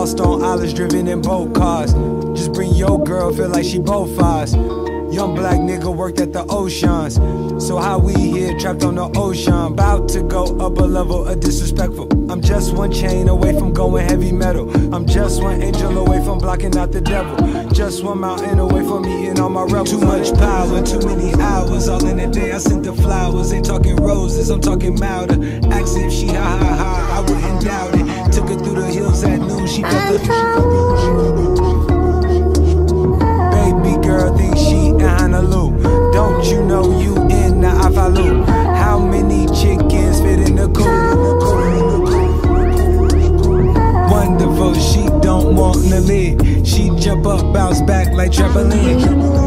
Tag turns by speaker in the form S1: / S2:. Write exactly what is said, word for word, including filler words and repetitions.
S1: lost on islands, driven in boat cars. Just bring your girl, feel like she both ours. Young black nigga worked at the oceans. So how we here, trapped on the ocean, bout to go up a level of disrespectful. I'm just one chain away from going heavy metal. I'm just one angel away from blocking out the devil. Just one mountain away from eating all my rebels. Too much power, too many hours. All in a day I sent the flowers. Ain't talking roses, I'm talking milder. Asked if she ha ha ha, I wouldn't doubt it. Took her through the hills at noon, she felt the baby girl thinks she in Honolulu. Don't you know you in the Afalu? How many chickens fit in the coop? Wonderful, she don't want to live. She jump up, bounce back like trampoline.